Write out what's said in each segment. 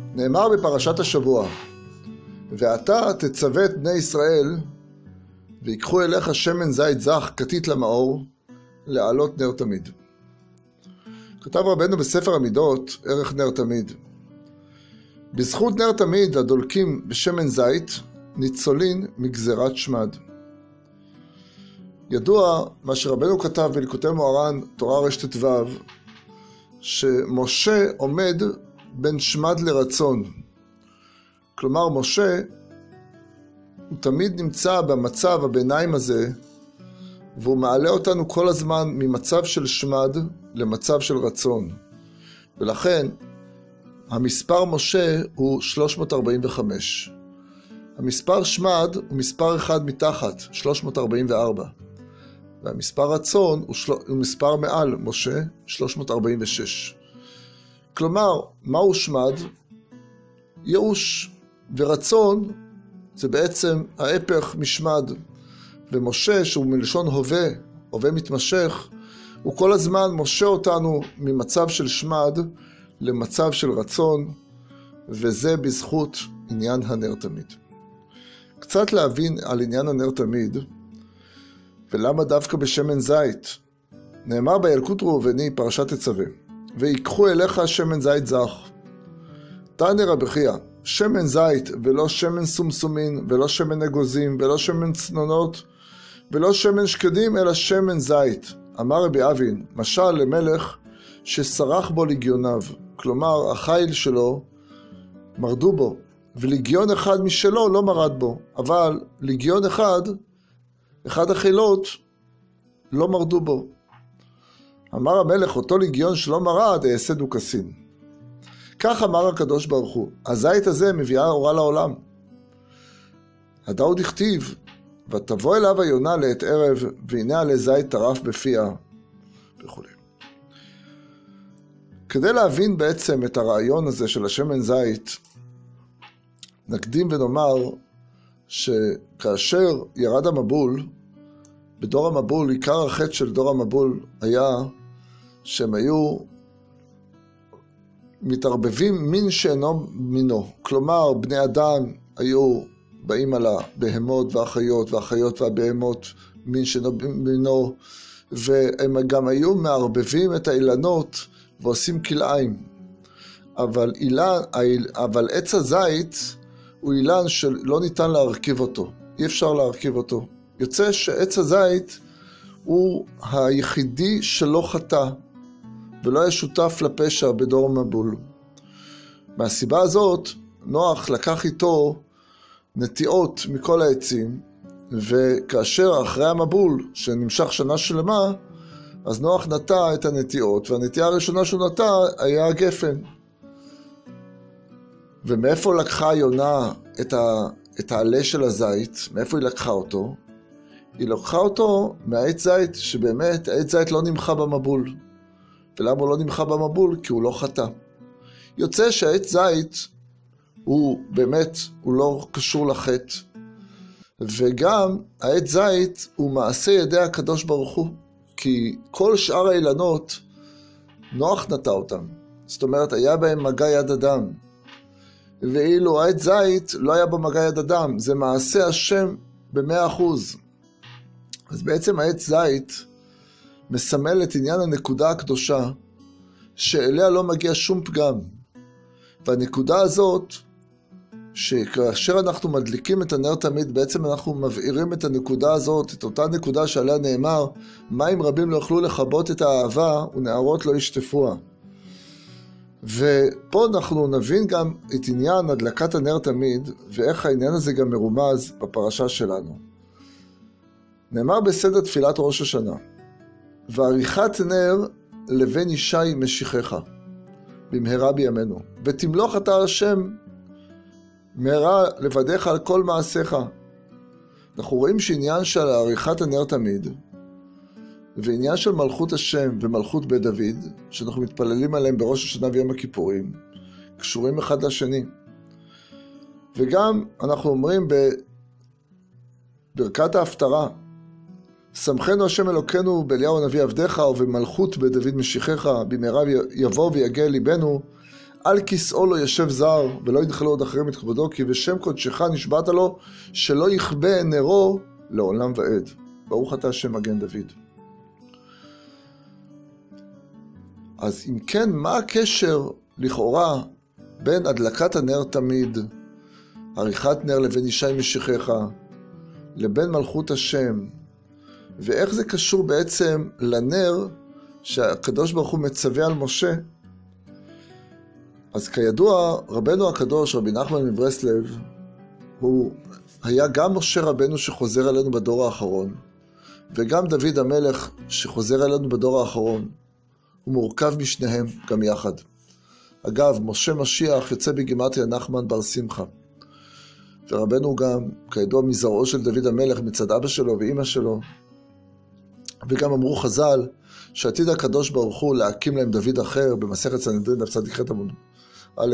נאמר בפרשת השבוע, ואתה תצווה את בני ישראל, ויקחו אליך שמן זית זך כתית למאור, להעלות נר תמיד. כתב רבנו בספר המידות, ערך נר תמיד. בזכות נר תמיד הדולקים בשמן זית, ניצולין מגזרת שמד. ידוע מה שרבנו כתב בליקוטי מוהר"ן, תורה רט"ו, שמשה עומד בין שמד לרצון. כלומר, משה הוא תמיד נמצא במצב הביניים הזה, והוא מעלה אותנו כל הזמן ממצב של שמד למצב של רצון. ולכן, המספר משה הוא 345. המספר שמד הוא מספר אחד מתחת, 344. והמספר רצון הוא מספר מעל משה, 346. כלומר, מהו שמד? ייאוש. ורצון זה בעצם ההפך משמד. ומשה, שהוא מלשון הווה, הווה מתמשך, הוא כל הזמן משה אותנו ממצב של שמד למצב של רצון, וזה בזכות עניין הנר תמיד. קצת להבין על עניין הנר תמיד, ולמה דווקא בשמן זית. נאמר בילקוט ראובני, פרשת תצווה, ויקחו אליך שמן זית זך. תנא רבי חייא, שמן זית ולא שמן סומסומין, ולא שמן אגוזים, ולא שמן צנונות, ולא שמן שקדים, אלא שמן זית. אמר רבי אבין, משל למלך שסרח בו לגיוניו, כלומר החיל שלו מרדו בו, ולגיון אחד משלו לא מרד בו, אבל לגיון אחד החילות לא מרדו בו. אמר המלך, אותו לגיון שלא מרד, אעשה דוכסין. כך אמר הקדוש ברוך הוא, הזית הזה מביאה אורה לעולם. הדאו דכתיב, ותבוא אליו היונה לעת ערב, והנה עלי זית טרף בפיה, וכו'. כדי להבין בעצם את הרעיון הזה של השמן זית, נקדים ונאמר שכאשר ירד המבול, בדור המבול, עיקר החטא של דור המבול היה שהם היו מתערבבים מין שאינו מינו. כלומר, בני אדם היו באים על הבהמות והחיות, והחיות והבהמות מין שאינו מינו, והם גם היו מערבבים את האילנות ועושים כלאיים. אבל עץ הזית הוא אילן שלא ניתן להרכיב אותו, אי אפשר להרכיב אותו. יוצא שעץ הזית הוא היחידי שלא חטא, ולא היה שותף לפשע בדור המבול. מהסיבה הזאת, נוח לקח איתו נטיעות מכל העצים, וכאשר אחרי המבול, שנמשך שנה שלמה, אז נוח נטע את הנטיעות, והנטיעה הראשונה שהוא נטע היה הגפן. ומאיפה לקחה יונה את העלה של הזית? מאיפה היא לקחה אותו? היא לקחה אותו מהעץ זית, שבאמת העץ זית לא נמחה במבול. ולמה הוא לא נמחה במבול? כי הוא לא חטא. יוצא שהעץ זית הוא באמת, הוא לא קשור לחטא. וגם העץ זית הוא מעשה ידי הקדוש ברוך הוא. כי כל שאר האילנות, נוח נטע אותם. זאת אומרת, היה בהם מגע יד אדם. ואילו העץ זית לא היה במגע יד אדם. זה מעשה השם ב100%. אז בעצם העץ זית מסמל את עניין הנקודה הקדושה, שאליה לא מגיע שום פגם. והנקודה הזאת, שכאשר אנחנו מדליקים את הנר תמיד, בעצם אנחנו מבעירים את הנקודה הזאת, את אותה נקודה שעליה נאמר, מים רבים לא יוכלו לכבות את האהבה, ונערות לא ישטפוה. ופה אנחנו נבין גם את עניין הדלקת הנר תמיד, ואיך העניין הזה גם מרומז בפרשה שלנו. נאמר בסדר תפילת ראש השנה, ועריכת נר לבן ישי משיחך, במהרה בימינו, ותמלוך אתה השם מהרה לבדיך על כל מעשיך. אנחנו רואים שעניין של עריכת הנר תמיד, ועניין של מלכות השם ומלכות בית דוד, שאנחנו מתפללים עליהם בראש השנה ויום הכיפורים, קשורים אחד לשני. וגם אנחנו אומרים בברכת ההפטרה, שמחנו השם אלוקינו באליהו הנביא עבדך, ובמלכות בית דוד משיחך, במהרה יבוא ויגע ליבנו, על כיסאו לא ישב זר, ולא ידחלו עוד אחרים את כבודו, כי בשם קודשך נשבעת לו, שלא יכבה נרו לעולם ועד. ברוך אתה השם מגן דוד. אז אם כן, מה הקשר לכאורה בין הדלקת הנר תמיד, עריכת נר לבין ישי משיחך, לבין מלכות השם, ואיך זה קשור בעצם לנר שהקדוש ברוך הוא מצווה על משה? אז כידוע, רבנו הקדוש, רבי נחמן מברסלב, הוא היה גם משה רבנו שחוזר אלינו בדור האחרון, וגם דוד המלך שחוזר אלינו בדור האחרון. הוא מורכב משניהם גם יחד. אגב, משה משיח יוצא בגימטריה נחמן בר שמחה. ורבנו גם, כידוע, מזרעו של דוד המלך מצד אבא שלו ואמא שלו. וגם אמרו חז"ל שעתיד הקדוש ברוך הוא להקים להם דוד אחר במסכת סנהדרין דף צ"ח עמוד א'.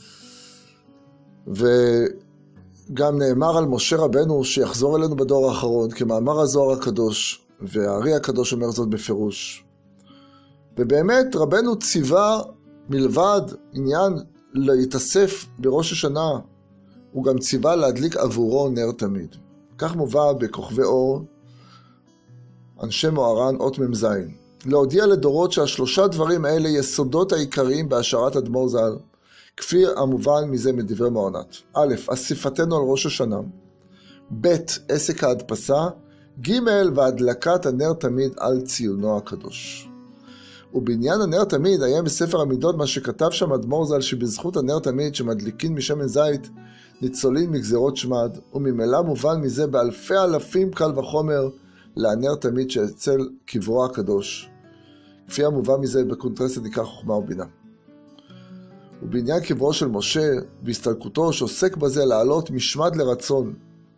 וגם נאמר על משה רבנו שיחזור אלינו בדור האחרון, כמאמר הזוהר הקדוש, והארי הקדוש אומר זאת בפירוש. ובאמת רבנו ציווה מלבד עניין להתאסף בראש השנה, הוא גם ציווה להדליק עבורו נר תמיד. כך מובא בכוכבי אור, אנשי מוהר"ן, אות מ"ז. להודיע לדורות שהשלושה דברים האלה יסודות העיקריים בהשארת אדמו"ר ז"ל, כפי המובן מזה מדברי מעונת. א', אסיפתנו על ראש השנה. ב', עסק ההדפסה. ג', והדלקת הנר תמיד על ציונו הקדוש. ובעניין הנר תמיד היה בספר המידות מה שכתב שם אדמו"ר ז"ל, שבזכות הנר תמיד שמדליקין משמן זית ניצולין מגזרות שמד, וממילא מובן מזה באלפי אלפים קל וחומר להנר תמיד שאצל קברו הקדוש, כפי המובן מזה בקונטרסט דיקה חוכמה ובינה. ובעניין קברו של משה בהסתלקותו שעוסק בזה לעלות משמד לרצון.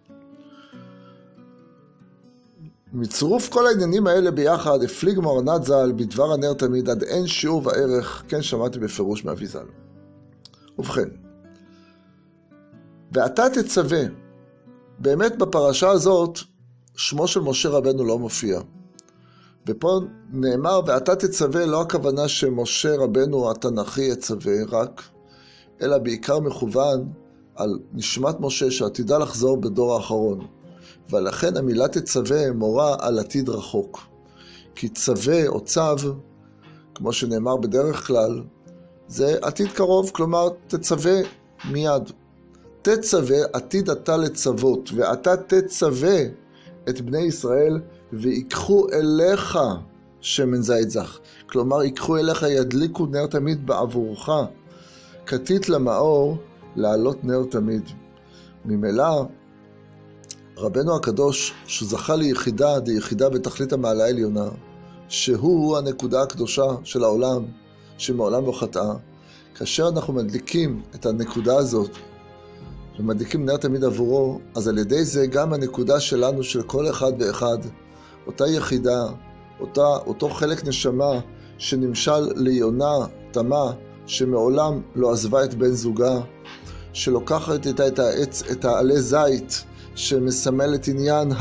מצרוף כל העניינים האלה ביחד הפליג מוהר"ן ז"ל בדבר הנר תמיד עד אין שיעור וערך, כן שמעתי בפירוש מאבי ז"ל. ובכן, ואתה תצווה, באמת בפרשה הזאת שמו של משה רבנו לא מופיע. ופה נאמר ואתה תצווה, לא הכוונה שמשה רבנו התנ"כי יצווה רק, אלא בעיקר מכוון על נשמת משה שעתידה לחזור בדור האחרון. ולכן המילה תצווה מורה על עתיד רחוק. כי צווה או צו, כמו שנאמר בדרך כלל, זה עתיד קרוב, כלומר תצווה מיד. תצווה עתיד אתה לצוות, ואתה תצווה את בני ישראל ויקחו אליך שמן זית זך. כלומר ייקחו אליך, ידליקו נר תמיד בעבורך. כתית למאור לעלות נר תמיד. ממילא רבנו הקדוש שזכה ליחידה, דיחידה בתכלית המעלה העליונה, שהוא הנקודה הקדושה של העולם, שמעולם לא חטאה. כאשר אנחנו מדליקים את הנקודה הזאת, ומדליקים נר תמיד עבורו, אז על ידי זה גם הנקודה שלנו, של כל אחד ואחד, אותה יחידה, אותו חלק נשמה שנמשל ליונה תמה, שמעולם לא עזבה את בן זוגה, שלוקחת איתה את העלי זית, שמסמל את עניין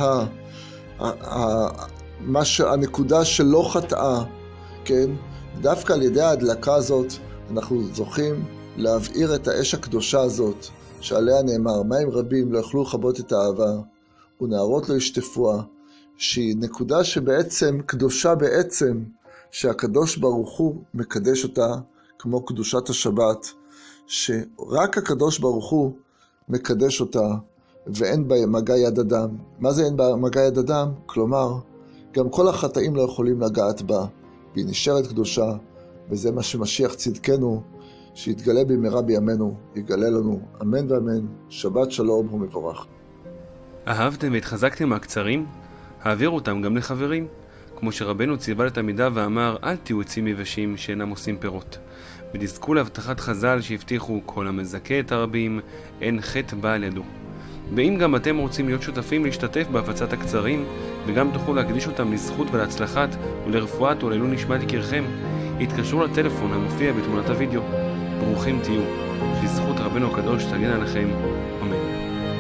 הנקודה שלא חטאה, כן? דווקא על ידי ההדלקה הזאת אנחנו זוכים להבעיר את האש הקדושה הזאת, שעליה נאמר, מים רבים לא יכלו לכבות את האהבה, ונערות לא ישטפוה, שהיא נקודה שבעצם קדושה בעצם, שהקדוש ברוך הוא מקדש אותה, כמו קדושת השבת, שרק הקדוש ברוך הוא מקדש אותה, ואין בה מגע יד אדם. מה זה אין בה מגע יד אדם? כלומר, גם כל החטאים לא יכולים לגעת בה, והיא נשארת קדושה, וזה מה שמשיח צדקנו, שיתגלה במהרה בימינו, יגלה לנו, אמן ואמן, שבת שלום ומבורך. אהבתם והתחזקתם מהקצרים? העבירו אותם גם לחברים. כמו שרבנו ציווה לתלמידיו ואמר, אל תהיו עצים יבשים שאינם עושים פירות. ותזכו להבטחת חז"ל שהבטיחו, כל המזכה את הרבים, אין חטא בא על ידו. ואם גם אתם רוצים להיות שותפים להשתתף בהפצת הקצרים, וגם תוכלו להקדיש אותם לזכות ולהצלחת ולרפואת ולעילוי נשמת יקירכם, התקשרו לטלפון המופיע בתמונת הוידאו. ברוכים תהיו, שזכות רבנו הקדוש תגן עליכם, אמן.